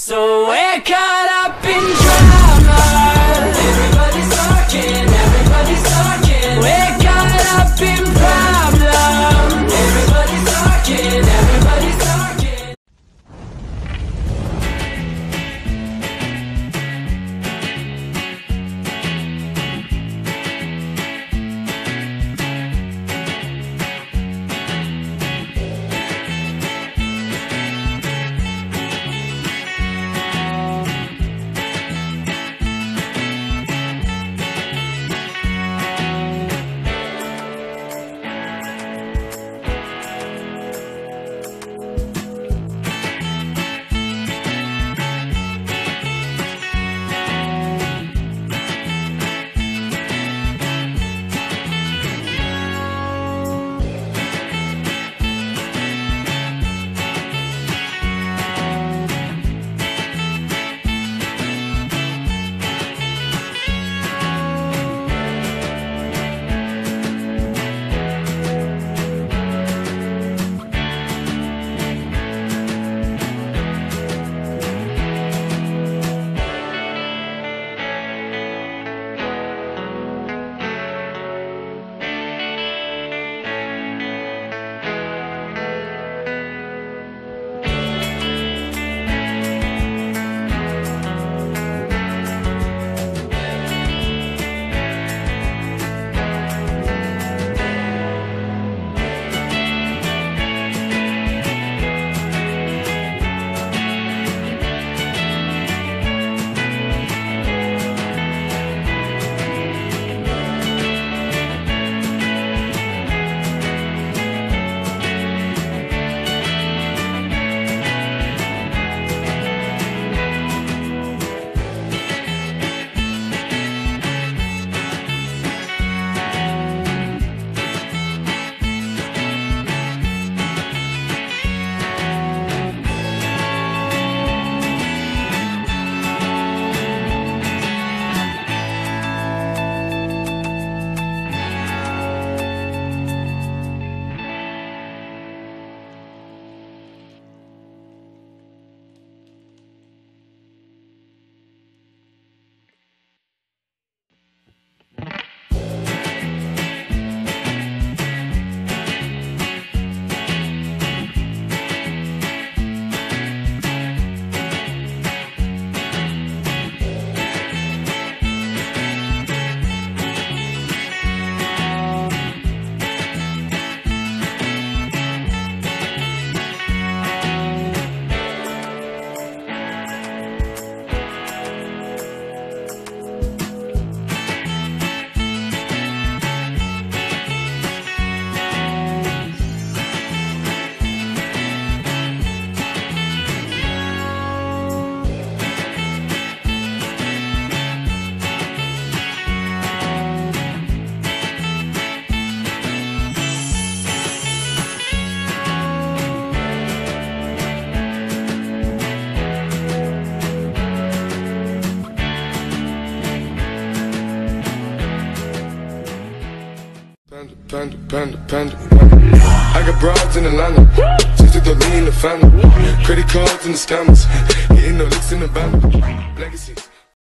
So we're caught up in drama. Everybody's talking. We're caught up in problem. Everybody's talking. Panda. I got broads in Atlanta, just took the lean in the family. Credit cards and the scammers, hitting the licks in the band. Legacy.